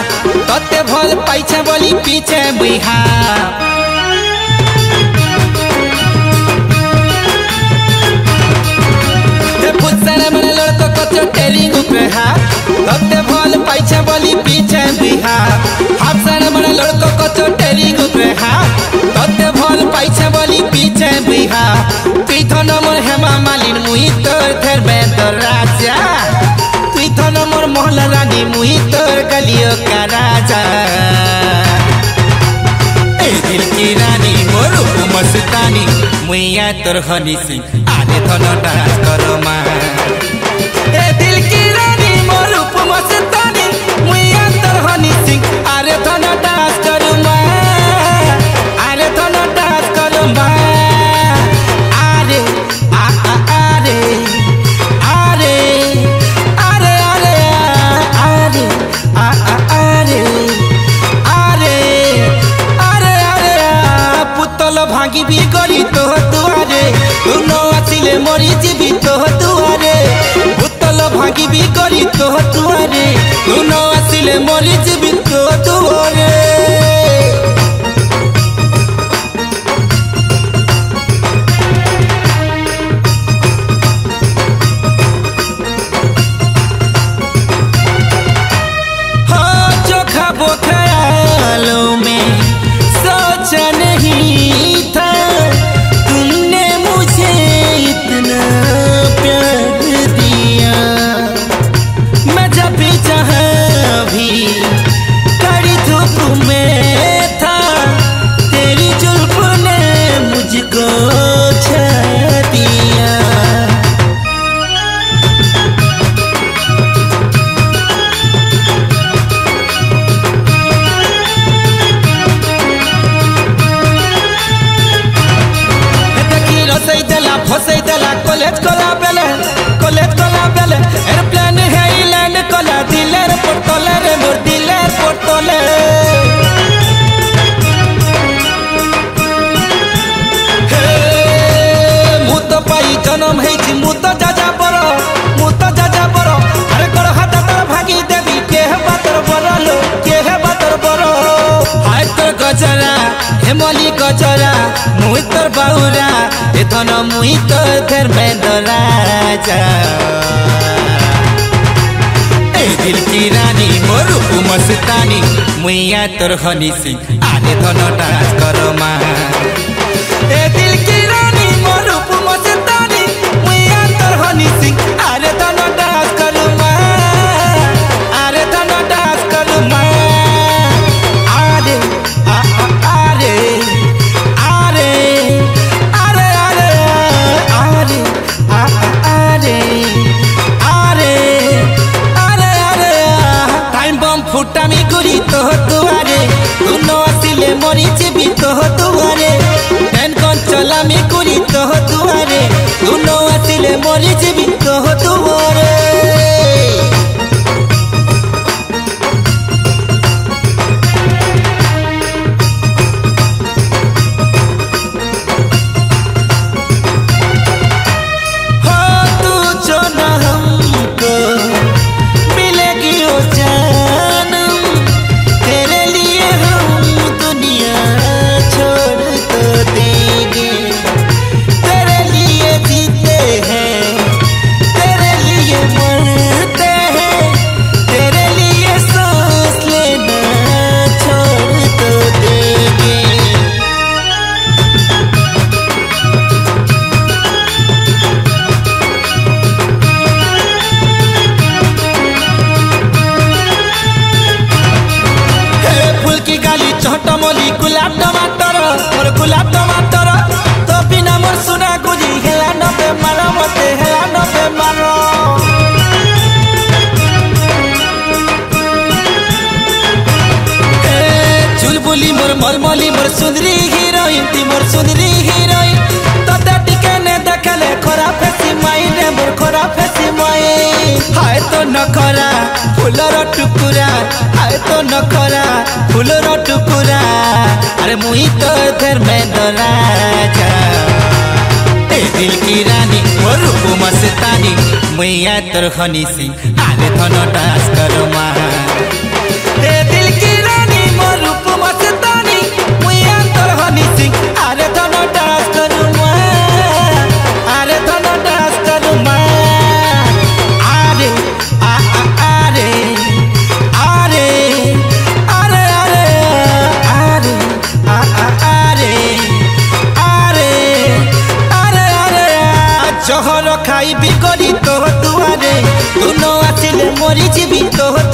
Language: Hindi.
तते भल पाइछे बोली पीछे बिहा लड़को कचो टेरिंग उपहा तते भल पाइछे बोली पीछे बिहा हाफसार मन लड़को कचो टेरिंग उपहा तते भल पाइछे बोली पीछे बिहा तुई तो नमर हेमा मालिन मुई तोर थेर बेतर राजा तुई तो नमर मोहला रानी मुई तोर गलियो का राजा ए दिल की रानी मोर मस्तानी मुइया तोर हनी सिंह आने धन डांस करो मा ए दिल की रानी मोर मस्तानी मुइया तोर हनी सिंह आरे धन डांस करो मा आरे धन डांस करो मा आरे आ आ आरे आरे आरे आरे आरे आ आ आरे आरे आरे आरे पुतल भांगी भी गरी तो दुआरे तुनो आसिले मरी जीवी तो दुआरे पुतल भांगी भी गरी तो दुआरे तुनो आसिले मरी जीवी तो दुआरे फसई दला कॉलेज कोला बेले एयरप्लेन है लैंड कोला दिलेर पोर्टले रे मोर दिलेर पोर्टले मुतो पाई जन्म हेछि मुतो जाजा बरो अरे कर हाथ तर भागी देवी के बातर बरलो के बातर बरो हाय तोर गजरा हेमली गजरा मुई तोर बाउरा एथन मुई तोर थेर राजा ए दिल की रानी मोर मस्तानी मुइया तोर हनी सिंह आने धन डांस करो मा ए दिल की रानी मोर मस्तानी मुइया तोर हनी सिंह आने धन डांस करो मा आरे धन डांस करो मा आरे आ आ आरे आरे आरे आरे आरे आ आ आरे आरे आरे आरे टाइम बम फुटामी गुरी तो दुआरे तुनो आसिले मरी जीवी तो दुआरे पेन कौन चलामी गुरी तो दुआरे तुनो आसिले मरी जीवी तो दुआरे गुलाब टमाटर तो बिना मोर सुना गुजी हेला नबे मारो मते हेला नबे मारो चुलबुली मोर मलमली मोर सुंदरी हीरोइन ती मोर सुंदरी हीरोइन तो टिके ने देखले खरा फेसी माई ने मोर खरा फेसी माई हाय तो नखरा फुलर टुकुरा हाय तो नखरा फुलर टुकुरा अरे मुई तो थेर राजा ए दिल की रानी मोर मस्तानी मुइया तोर हनी सिंह आरे धन डांस करो मा। सिंह आरे धन डांस करू मैं आरे धन डांस करू मैं आरे आ आरे आरे आरे आरे आरे आ आरे आरे आरे आरे जहर खाई बिगड़ी तो दुआरे तू न आसिले मरी जीवी तो